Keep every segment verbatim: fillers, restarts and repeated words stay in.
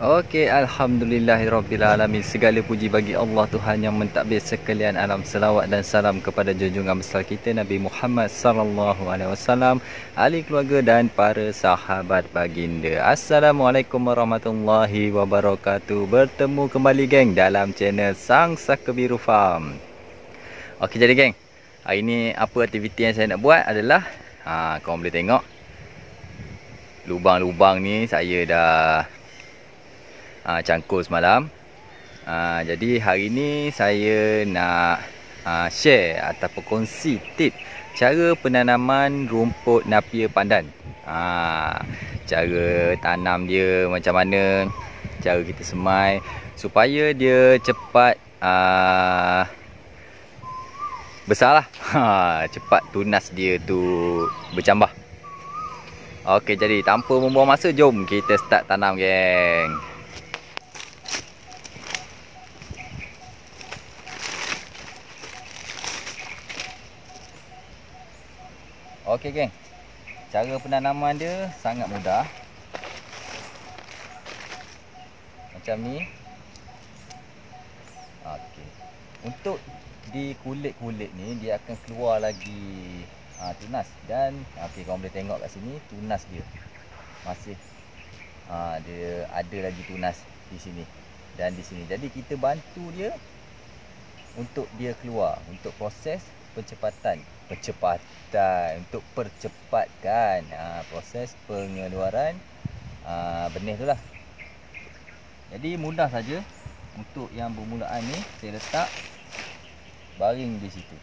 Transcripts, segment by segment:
Okey, alhamdulillahirabbil alamin. Segala puji bagi Allah Tuhan yang mentadbir sekalian alam. Selawat dan salam kepada junjungan besar kita Nabi Muhammad sallallahu alaihi wasallam, ahli keluarga dan para sahabat baginda. Assalamualaikum warahmatullahi wabarakatuh. Bertemu kembali geng dalam channel Sang Saka Biru Farm. Okey, jadi geng, hari ni apa aktiviti yang saya nak buat adalah ha, korang boleh tengok lubang-lubang ni saya dah Ha, cangkul semalam. ha, Jadi hari ni saya nak ha, share ataupun kongsi tip cara penanaman rumput napia pandan. ha, Cara tanam dia macam mana, cara kita semai supaya dia cepat uh, besar lah. ha, Cepat tunas dia tu bercambah. Okey, jadi tanpa membuang masa, jom kita start tanam geng. Okey geng, cara penanaman dia sangat mudah. Macam ni. Okey. Untuk di kulit-kulit ni dia akan keluar lagi ha, tunas. Dan okey, korang boleh tengok kat sini tunas dia. Masih ha, dia ada lagi tunas di sini dan di sini. Jadi kita bantu dia untuk dia keluar, untuk proses percepatan percepatan untuk percepatkan ha, proses pengeluaran ha, benih tu lah. Jadi mudah saja. Untuk yang bermulaan ni saya letak baring di situ.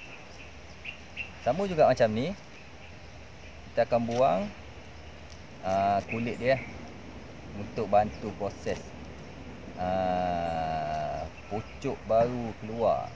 Sama juga macam ni, kita akan buang ha, kulit dia untuk bantu proses ha, pucuk baru keluar.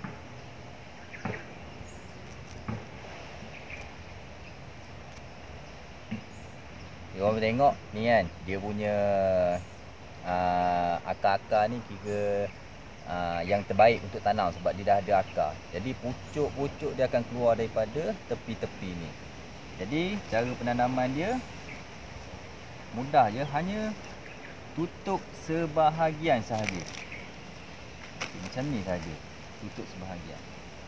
Korang boleh tengok ni kan, dia punya uh, akar-akar ni kira uh, yang terbaik untuk tanam sebab dia dah ada akar. Jadi pucuk-pucuk dia akan keluar daripada tepi-tepi ni. Jadi cara penanaman dia mudah je, hanya tutup sebahagian sahaja. Macam ni saja, tutup sebahagian.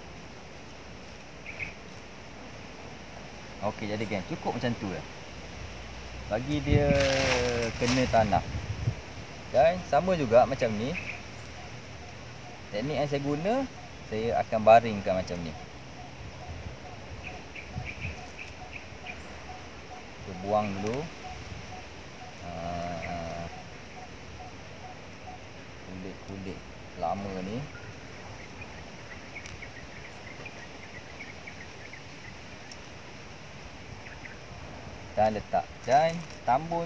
Okey, jadi kan cukup macam tu lah, bagi dia kena tanah. Dan sama juga macam ni, teknik yang saya guna, saya akan baringkan macam ni. Kita buang dulu uh, kulit-kulit lama ni. Dan letak, dan tambun.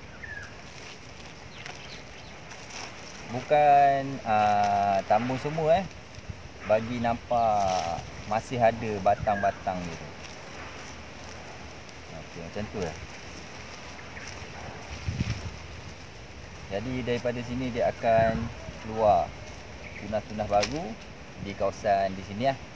Bukan uh, tambun semua eh, bagi nampak masih ada batang-batang gitu. Okey, macam tu lah. Jadi daripada sini dia akan keluar tunas-tunas baru di kawasan di sini lah.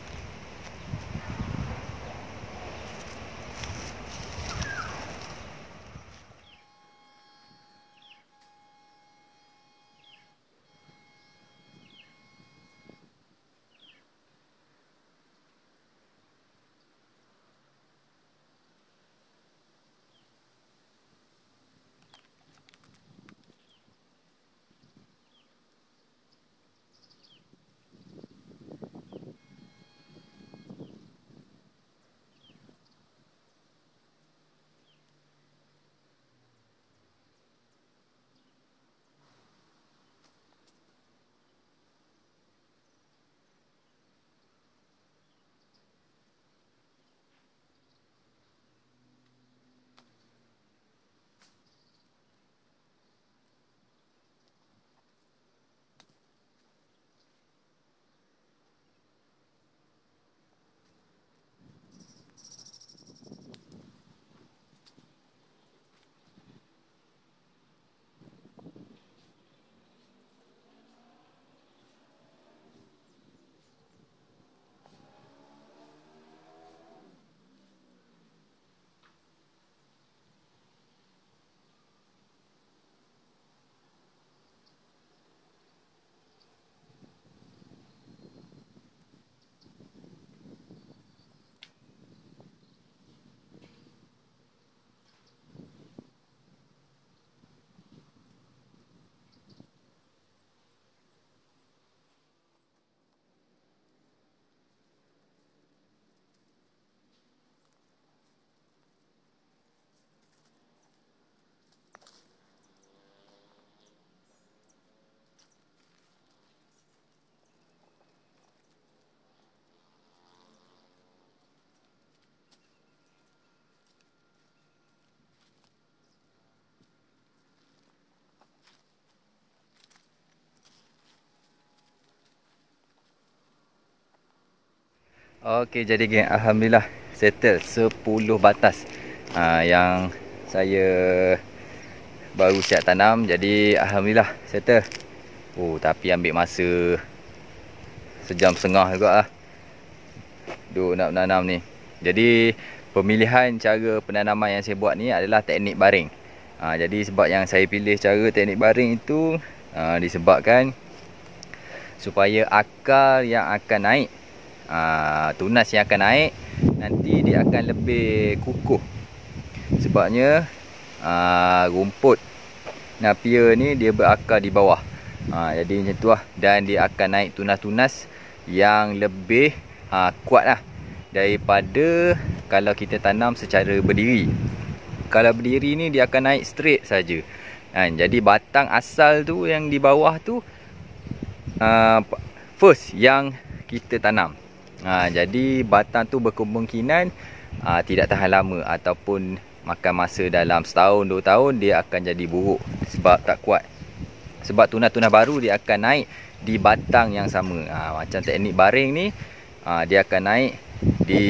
Okey, jadi geng, alhamdulillah settle sepuluh batas ha, yang saya baru siap tanam. Jadi alhamdulillah settle. Oh, tapi ambil masa sejam setengah juga lah duk nak menanam ni. Jadi pemilihan cara penanaman yang saya buat ni adalah teknik baring. Ha, jadi sebab yang saya pilih cara teknik baring itu ha, disebabkan supaya akar yang akan naik, ha, tunas yang akan naik nanti dia akan lebih kukuh. Sebabnya ha, rumput napier ni dia berakar di bawah. Ha, jadi macam tu lah. Dan dia akan naik tunas-tunas yang lebih ha, kuat lah daripada kalau kita tanam secara berdiri. Kalau berdiri ni dia akan naik straight saja. Ha, jadi batang asal tu yang di bawah tu Uh, first yang kita tanam. uh, Jadi batang tu berkemungkinan uh, tidak tahan lama ataupun makan masa dalam setahun dua tahun dia akan jadi buruk sebab tak kuat. Sebab tunas-tunas baru dia akan naik di batang yang sama. uh, Macam teknik baring ni uh, dia akan naik di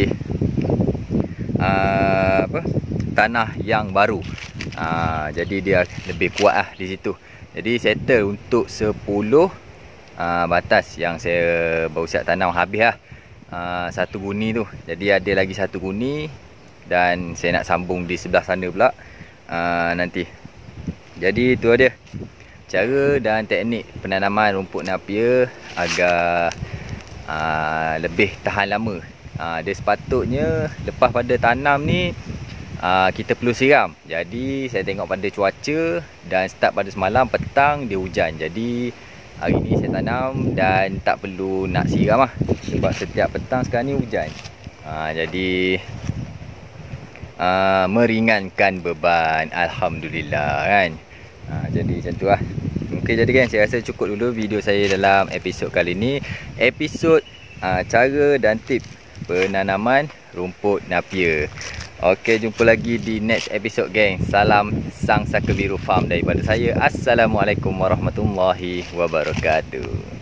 uh, apa, tanah yang baru. uh, Jadi dia lebih kuat lah di situ. Jadi settle untuk sepuluh Uh, batas yang saya baru siap tanam habis lah uh, satu guni tu. Jadi ada lagi satu guni dan saya nak sambung di sebelah sana pula uh, nanti. Jadi itu ada cara dan teknik penanaman rumput napier agar uh, lebih tahan lama. uh, Dia sepatutnya lepas pada tanam ni uh, kita perlu siram. Jadi saya tengok pada cuaca dan start pada semalam petang dia hujan. Jadi hari ni saya tanam dan tak perlu nak siram lah. Sebab setiap petang sekarang ni hujan. ha, Jadi uh, meringankan beban, alhamdulillah kan. ha, Jadi macam tu lah. Okey, jadi kan saya rasa cukup dulu video saya dalam episod kali ni. Episod uh, cara dan tip penanaman rumput napier. Okey, jumpa lagi di next episode geng. Salam Sang Saka Biru Farm daripada saya. Assalamualaikum warahmatullahi wabarakatuh.